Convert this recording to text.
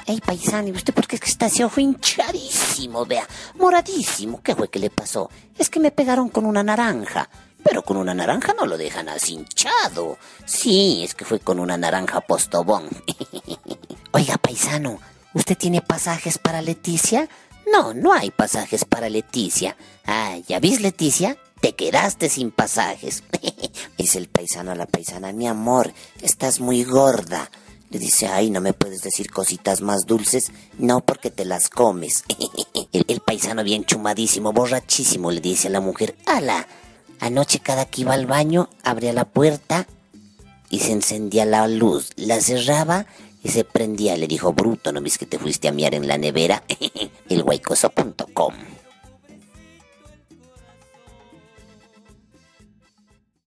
Ey, paisano, ¿y usted por qué es que está ese ojo hinchadísimo, vea? Moradísimo. ¿Qué fue que le pasó? Es que me pegaron con una naranja. Pero con una naranja no lo dejan así hinchado. Sí, es que fue con una naranja Postobón. Oiga, paisano, ¿usted tiene pasajes para Leticia? No, no hay pasajes para Leticia. Ah, ¿ya vis, Leticia? Te quedaste sin pasajes. Dice el paisano a la paisana: mi amor, estás muy gorda. Le dice: ay, ¿no me puedes decir cositas más dulces? No, porque te las comes. El paisano bien chumadísimo, borrachísimo, le dice a la mujer: ala, anoche cada que iba al baño, abría la puerta y se encendía la luz, la cerraba y se prendía. Le dijo: bruto, ¿no ves que te fuiste a miar en la nevera? Elguaycoso.com